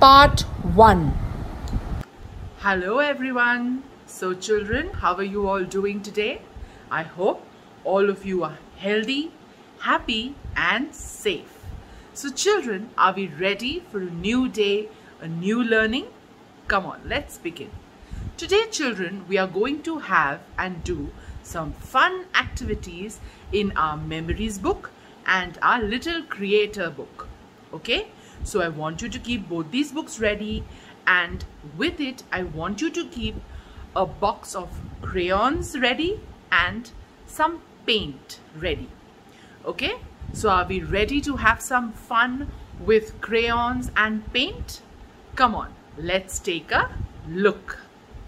Part 1. Hello everyone. So children, how are you all doing today? I hope all of you are healthy, happy and safe. So children, are we ready for a new day, a new learning? Come on, let's begin. Today children, we are going to have and do some fun activities in our memories book and our little creator book. Okay? So I want you to keep both these books ready, and with it I want you to keep a box of crayons ready and some paint ready. Okay? So are we ready to have some fun with crayons and paint? Come on, let's take a look.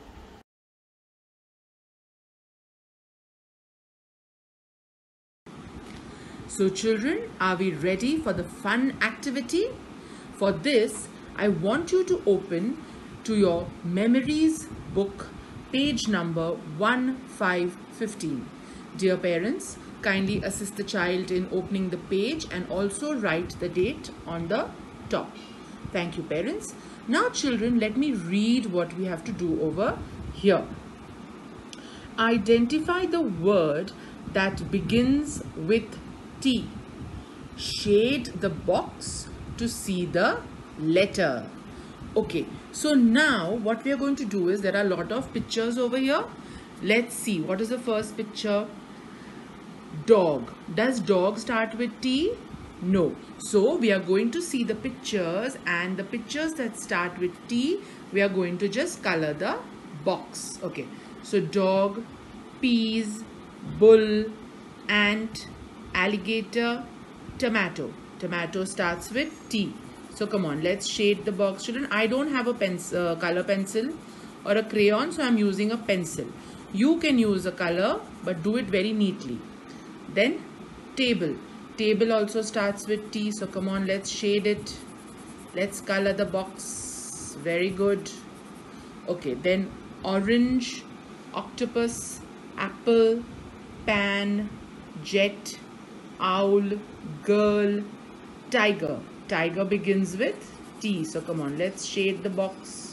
So children, are we ready for the fun activity? For this, I want you to open to your memories book, page number 1515. Dear parents, kindly assist the child in opening the page and also write the date on the top. Thank you, parents. Now children, let me read what we have to do over here. Identify the word that begins with T. Shade the box to see the letter. Okay, so now what we are going to do is there are a lot of pictures over here. Let's see, what is the first picture? Dog. Does dog start with T? No. So we are going to see the pictures, and the pictures that start with T, we are going to just color the box. Okay, so dog, peas, bull, ant, alligator, tomato. Tomato starts with T. So come on, let's shade the box. Children, I don't have a color pencil or a crayon, so I'm using a pencil. You can use a color, but do it very neatly. Then table. Table also starts with T. So come on, let's shade it. Let's color the box. Very good. Okay, then orange, octopus, apple, pan, jet, owl, girl, tiger. Tiger begins with T. So come on, let's shade the box.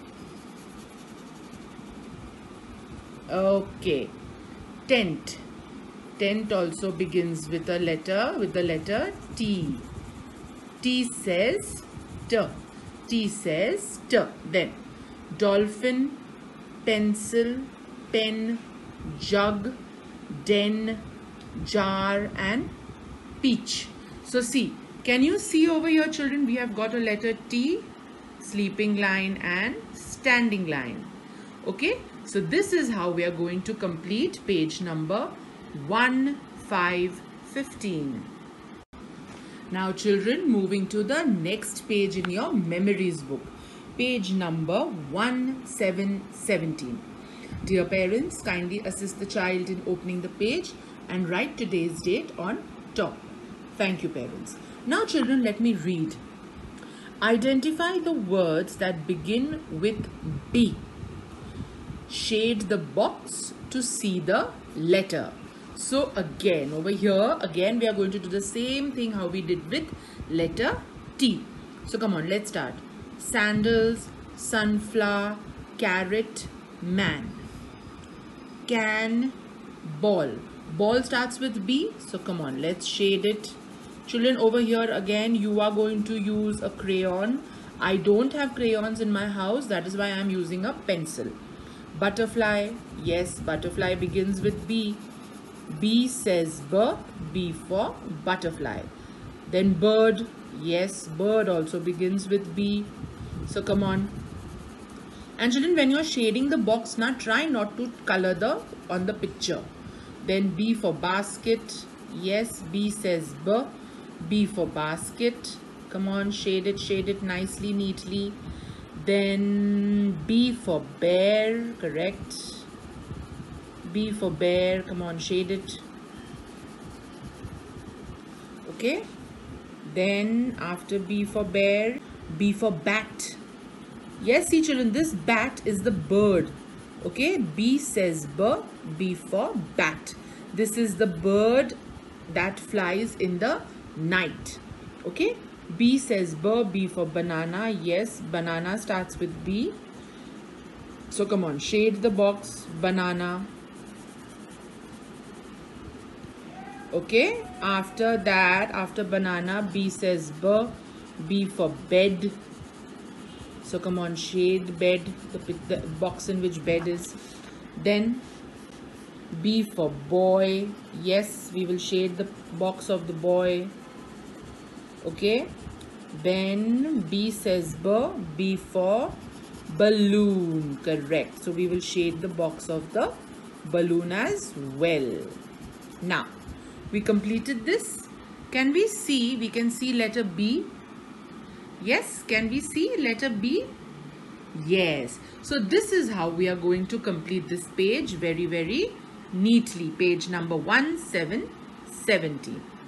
Okay. Tent. Tent also begins with the letter T. T says T. T says T. Then dolphin, pencil, pen, jug, den, jar and peach. So see, can you see over here children, we have got a letter T, sleeping line and standing line. Okay, so this is how we are going to complete page number 1515. Now children, moving to the next page in your memories book, page number 1717. Dear parents, kindly assist the child in opening the page and write today's date on top. Thank you, parents. Now children, let me read. Identify the words that begin with B. Shade the box to see the letter. So again, over here, again we are going to do the same thing how we did with letter T. So come on, let's start. Sandals, sunflower, carrot, man. Can, ball. Ball starts with B. So come on, let's shade it. Children, over here again you are going to use a crayon. I don't have crayons in my house, that is why I am using a pencil. Butterfly. Yes, butterfly begins with B. B says B. B for butterfly. Then bird. Yes, bird also begins with B. So come on. And children, when you are shading the box, now try not to color on the picture. Then B for basket. Yes, B says B. B for basket. Come on, shade it nicely, neatly. Then B for bear. Correct. B for bear. Come on, shade it. Okay. Then after B for bear, B for bat. Yes, see children, this bat is the bird. Okay, B says B. B for bat. This is the bird that flies in the night. Okay, B says B for banana. Yes, banana starts with B. So come on, shade the box, banana. Okay, after that, after banana, B says B for bed. So come on, shade bed, the box in which bed is. Then B for boy. Yes, we will shade the box of the boy. Okay, then B says B for balloon. Correct. So we will shade the box of the balloon as well. Now we completed this. Can we see? We can see letter B. Yes, can we see letter B? Yes. So this is how we are going to complete this page very, very neatly. Page number 1770.